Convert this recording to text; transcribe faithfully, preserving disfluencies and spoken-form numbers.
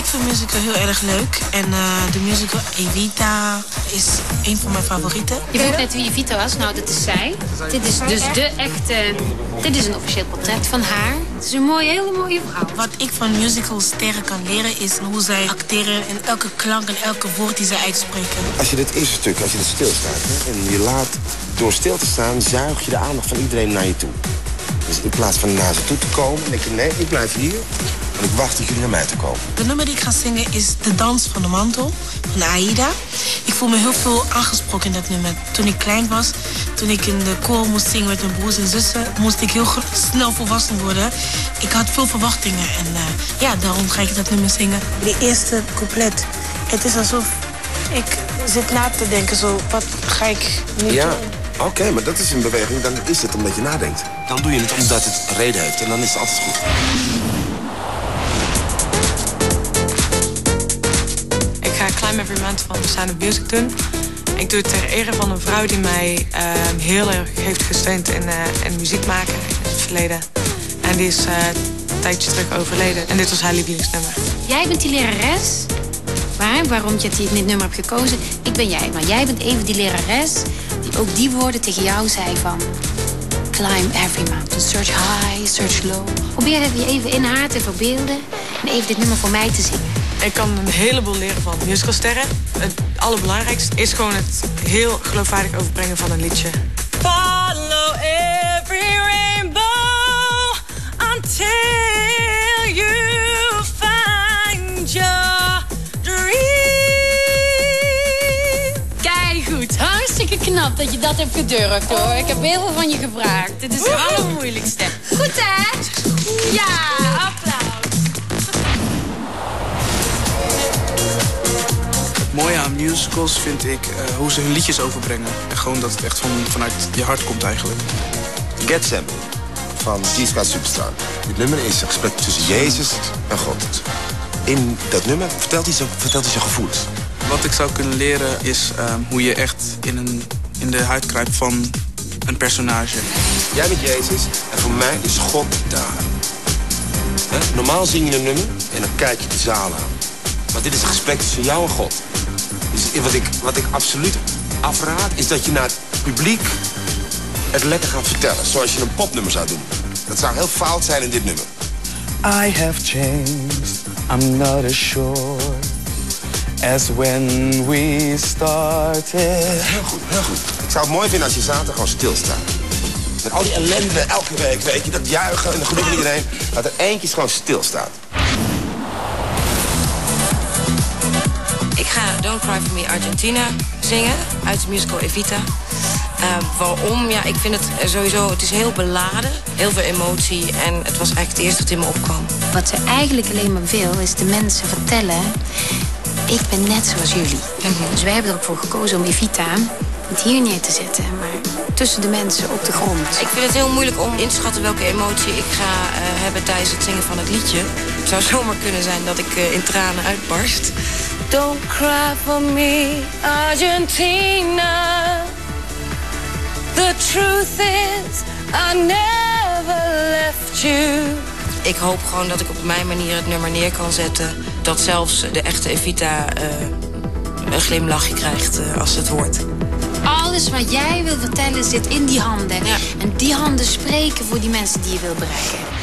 vind musical heel erg leuk. En uh, de musical Evita is een van mijn favorieten. Je vroeg net wie Evita was. Nou, dat is zij. Dit is dus de echte... Dit is een officieel portret van haar. Het is een mooie, hele mooie vrouw. Wat ik van musicalsterren kan leren is hoe zij acteren en elke klank en elke woord die zij uitspreken. Als je dit eerste stuk, als je het stilstaat, hè, en je laat door stil te staan, zuig je de aandacht van iedereen naar je toe. Dus in plaats van naar ze toe te komen, denk je nee, ik blijf hier. En ik wacht tot jullie naar mij toe komen. De nummer die ik ga zingen is De Dans van de Mantel van Aida. Ik voel me heel veel aangesproken in dat nummer. Toen ik klein was, toen ik in de koor moest zingen met mijn broers en zussen, moest ik heel snel volwassen worden. Ik had veel verwachtingen en uh, ja, daarom ga ik dat nummer zingen. De eerste couplet, het is alsof ik zit na te denken zo, wat ga ik nu ja. doen? Oké, okay, maar dat is een beweging, dan is het omdat je nadenkt. Dan doe je het omdat het reden heeft en dan is het altijd goed. Ik ga Climb Every Mountain van Sound of Music doen. Ik doe het ter ere van een vrouw die mij uh, heel erg heeft gesteund in, uh, in muziek maken in het verleden. En die is uh, een tijdje terug overleden. En dit was haar lievelingsnummer. Jij bent die lerares. Waar? Waarom je dit nummer hebt gekozen? Ik ben jij, maar jij bent even die lerares die ook die woorden tegen jou zei van climb every mountain, search high, search low. Probeer het je even in haar te verbeelden en even dit nummer voor mij te zingen. Ik kan een heleboel leren van musicalsterren. Het allerbelangrijkste is gewoon het heel geloofwaardig overbrengen van een liedje. Follow every rainbow until you find your dream. Kijk goed, hartstikke knap dat je dat hebt gedurfd hoor. Ik heb heel veel van je gevraagd. Dit is het allermoeilijkste. Goed hè? Ja, applaus. Het mooie aan musicals vind ik uh, hoe ze hun liedjes overbrengen. En gewoon dat het echt van, vanuit je hart komt eigenlijk. Get Some van G-Sky Superstar. Dit nummer is een gesprek tussen Jezus en God. In dat nummer vertelt hij zijn, vertelt hij zijn gevoelens. Wat ik zou kunnen leren is uh, hoe je echt in, een, in de huid kruipt van een personage. Jij bent Jezus en voor mij is God daar. He? Normaal zing je een nummer en dan kijk je de zaal aan. Maar dit is een gesprek tussen jou en God. Dus wat ik, wat ik absoluut afraad is dat je naar het publiek het lekker gaat vertellen. Zoals je een popnummer zou doen. Dat zou heel fout zijn in dit nummer. I have changed, I'm not as sure as when we started. Heel goed, heel goed. Ik zou het mooi vinden als je zaterdag gewoon stilstaat. Met al die ellende elke week, weet je, dat juichen en de gelukkig iedereen. Dat er eentje gewoon stilstaat. Ik ga Don't Cry For Me Argentina zingen uit de musical Evita. Uh, waarom? Ja, ik vind het sowieso, het is heel beladen, heel veel emotie en het was eigenlijk het eerste wat in me opkwam. Wat ze eigenlijk alleen maar wil is de mensen vertellen, ik ben net zoals jullie. Mm-hmm. Dus wij hebben er ook voor gekozen om Evita niet hier neer te zetten, maar tussen de mensen op de grond. Ik vind het heel moeilijk om in te schatten welke emotie ik ga uh, hebben tijdens het zingen van het liedje. Het zou zomaar kunnen zijn dat ik uh, in tranen uitbarst. Don't cry for me, Argentina. The truth is, I never left you. Ik hoop gewoon dat ik op mijn manier het nummer neer kan zetten. Dat zelfs de echte Evita uh, een glimlachje krijgt uh, als het hoort. Alles wat jij wil vertellen zit in die handen. Ja. En die handen spreken voor die mensen die je wil bereiken.